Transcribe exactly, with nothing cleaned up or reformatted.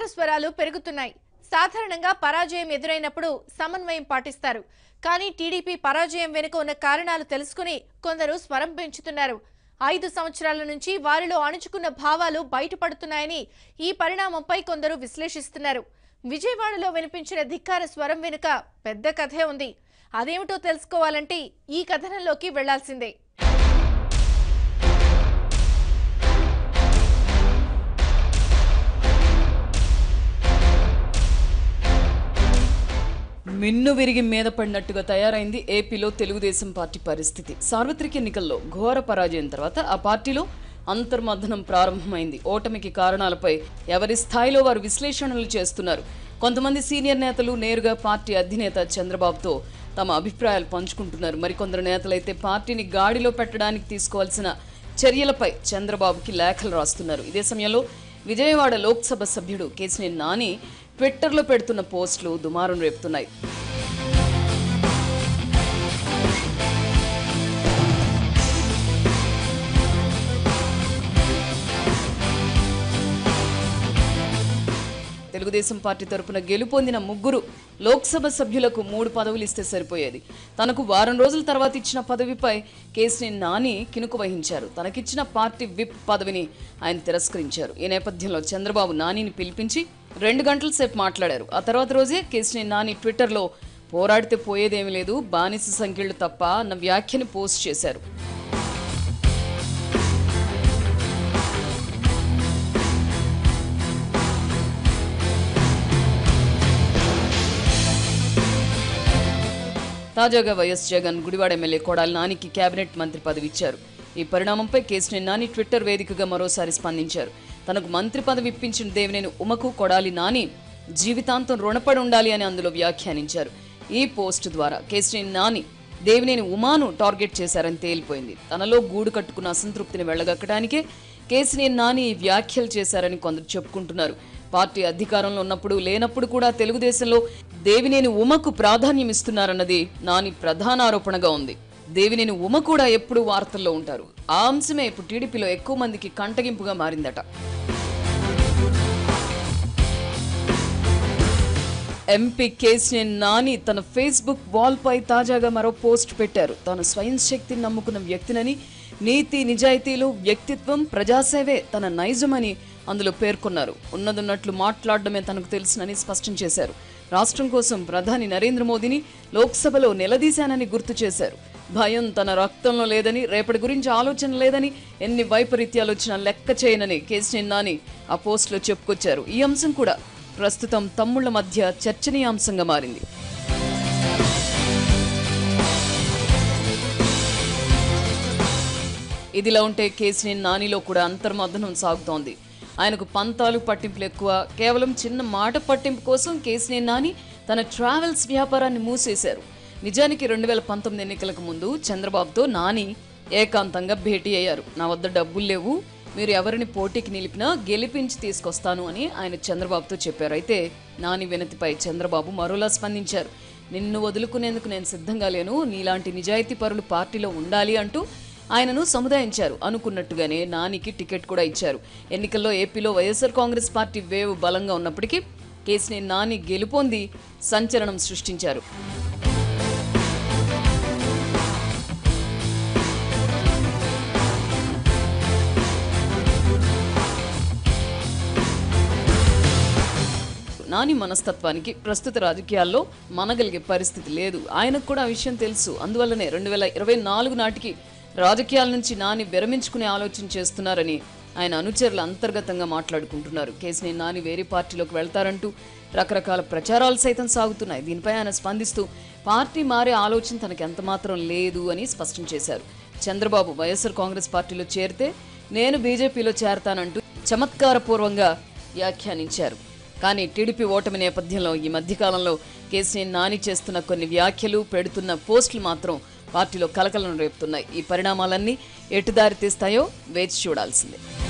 స్వరాలు పెరుగుతున్నాయి. సాధారణంగా పరాజయం ఎదురైనప్పుడు సమన్వయం పాటిస్తారు. కానీ టీడీపీ పరాజయం వెనుక ఉన్న కారణాలు తెలుసుకుని కొందరు స్వరం పెంచుతున్నారు. ఐదు సంవత్సరాల నుంచి వారిలో అణుచుకున్న భావాలు బయటపడుతున్నాయని ఈ పరిణామంపై కొందరు విశ్లేషిస్తున్నారు. విజయవాడలో వినిపించిన ధిక్కార స్వరం వెనుక పెద్ద కథే ఉంది. అదేమిటో తెలుసుకోవాలంటే ఈ కథనంలోకి వెళ్లాల్సిందే. మిన్ను విరిగి మీద పడినట్టుగా తయారైంది ఏపీలో తెలుగుదేశం పార్టీ పరిస్థితి. సార్వత్రిక ఎన్నికల్లో ఘోర పరాజయం తర్వాత ఆ పార్టీలో అంతర్మథనం ప్రారంభమైంది. ఓటమికి కారణాలపై ఎవరి స్థాయిలో వారు విశ్లేషణలు చేస్తున్నారు. కొంతమంది సీనియర్ నేతలు నేరుగా పార్టీ అధినేత చంద్రబాబుతో తమ అభిప్రాయాలు పంచుకుంటున్నారు. మరికొందరు నేతలైతే పార్టీని గాడిలో పెట్టడానికి తీసుకోవాల్సిన చర్యలపై చంద్రబాబుకి లేఖలు రాస్తున్నారు. ఇదే సమయంలో విజయవాడ లోక్సభ సభ్యుడు కేసినేని నాని ట్విట్టర్లో పెడుతున్న పోస్టులు దుమారం రేపుతున్నాయి. తెలుగుదేశం పార్టీ తరపున గెలుపొందిన ముగ్గురు లోక్సభ సభ్యులకు మూడు పదవులు ఇస్తే సరిపోయేది. తనకు వారం రోజుల తర్వాత ఇచ్చిన పదవిపై కేసినేని నాని కినుకు వహించారు. తనకిచ్చిన పార్టీ విప్ పదవిని ఆయన తిరస్కరించారు. ఈ నేపథ్యంలో చంద్రబాబు నానిని పిలిపించి రెండు గంటల సేపు మాట్లాడారు. ఆ తర్వాత రోజే కేసినేని నాని ట్విట్టర్లో పోరాడితే పోయేదేమీ లేదు, బానిస సంఖ్యలు తప్ప అన్న వ్యాఖ్యని పోస్ట్ చేశారు. తాజాగా వైఎస్ జగన్ గుడివాడ ఎమ్మెల్యే కొడాలి నానికి కేబినెట్ మంత్రి పదవి ఇచ్చారు. ఈ పరిణామంపై కేసినేని నాని ట్విట్టర్ వేదికగా మరోసారి స్పందించారు. తనకు మంత్రి పదవి ఇప్పించిన దేవినేని ఉమకు కొడాలి నాని జీవితాంతం రుణపడి ఉండాలి అని అందులో వ్యాఖ్యానించారు. ఈ పోస్ట్ ద్వారా కేసినేని నాని దేవినేని ఉమాను టార్గెట్ చేశారని తేలిపోయింది. తనలో గూడు కట్టుకున్న అసంతృప్తిని వెళ్లగక్కడానికే కేసినేని నాని ఈ వ్యాఖ్యలు చేశారని కొందరు చెప్పుకుంటున్నారు. పార్టీ అధికారంలో ఉన్నప్పుడు లేనప్పుడు కూడా తెలుగుదేశంలో దేవినేని ఉమకు ప్రాధాన్యం ఇస్తున్నారన్నది నాని ప్రధాన ఆరోపణగా ఉంది. దేవినేని ఉమ కూడా ఎప్పుడు వార్తల్లో ఉంటారు. ఆ అంశమే ఇప్పుడు టీడీపీలో ఎక్కువ మందికి కంటగింపుగా మారిందట. ఎంపీ కేసినేని నాని తన ఫేస్బుక్ వాల్ పై తాజాగా మరో పోస్ట్ పెట్టారు. తాను స్వయం శక్తిని నమ్ముకున్న వ్యక్తినని, నీతి నిజాయితీలు, వ్యక్తిత్వం, ప్రజాసేవే తన నైజమని అందులో పేర్కొన్నారు. ఉన్నదున్నట్లు మాట్లాడడమే తనకు తెలుసునని స్పష్టం చేశారు. రాష్ట్రం కోసం ప్రధాని నరేంద్ర మోదీని లోక్సభలో నిలదీశానని గుర్తు చేశారు. భయం తన రక్తంలో లేదని, రేపటి గురించి ఆలోచన లేదని, ఎన్ని వైపరీత్యాలు వచ్చినా లెక్క చేయనని కేసినేని నాని ఆ పోస్టులో చెప్పుకొచ్చారు. ఈ అంశం కూడా ప్రస్తుతం తమ్ముళ్ల మధ్య చర్చనీయాంశంగా మారింది. ఇదిలా ఉంటే కేసినేని నానిలో కూడా అంతర్మథనం సాగుతోంది. ఆయనకు పంతాలు పట్టింపులు ఎక్కువ. కేవలం చిన్న మాట పట్టింపు కోసం కేసినేని నాని తన ట్రావెల్స్ వ్యాపారాన్ని మూసేశారు. నిజానికి రెండు వేల పంతొమ్మిది ఎన్నికలకు ముందు చంద్రబాబుతో నాని ఏకాంతంగా భేటీ అయ్యారు. నా వద్ద డబ్బులు లేవు, మీరు ఎవరిని పోటీకి నిలిపినా గెలిపించి తీసుకొస్తాను అని ఆయన చంద్రబాబుతో చెప్పారు. అయితే నాని వినతిపై చంద్రబాబు మరోలా స్పందించారు. నిన్ను వదులుకునేందుకు నేను సిద్ధంగా లేను, నీలాంటి నిజాయితీ పరులు పార్టీలో ఉండాలి అంటూ ఆయనను సముదాయించారు. అనుకున్నట్టుగానే నానికి టికెట్ కూడా ఇచ్చారు. ఎన్నికల్లో ఏపీలో వైఎస్ఆర్ కాంగ్రెస్ పార్టీ వేవ్ బలంగా ఉన్నప్పటికీ కేసినేని నాని గెలుపొంది సంచలనం సృష్టించారు. నాని మనస్తత్వానికి ప్రస్తుత రాజకీయాల్లో మనగలిగే పరిస్థితి లేదు. ఆయనకు కూడా ఆ విషయం తెలుసు. అందువల్లనే రెండు వేల ఇరవై నాలుగు నాటికి రాజకీయాల నుంచి నాని విరమించుకునే ఆలోచన చేస్తున్నారని ఆయన అనుచరులు అంతర్గతంగా మాట్లాడుకుంటున్నారు. కేసినేని నాని వేరే పార్టీలోకి వెళ్తారంటూ రకరకాల ప్రచారాలు సైతం సాగుతున్నాయి. దీనిపై ఆయన స్పందిస్తూ పార్టీ మారే ఆలోచన తనకు ఎంతమాత్రం లేదు అని స్పష్టం చేశారు. చంద్రబాబు వైఎస్ఆర్ కాంగ్రెస్ పార్టీలో చేరితే నేను బీజేపీలో చేరతానంటూ చమత్కారపూర్వంగా వ్యాఖ్యానించారు. కానీ టీడీపీ ఓటమి నేపథ్యంలో ఈ మధ్యకాలంలో కేసినేని నాని చేస్తున్న కొన్ని వ్యాఖ్యలు, పెడుతున్న పోస్టులు మాత్రం పార్టీలో కలకలం రేపుతున్నాయి. ఈ పరిణామాలన్నీ ఎటు దారి తీస్తాయో వేచి చూడాల్సిందే.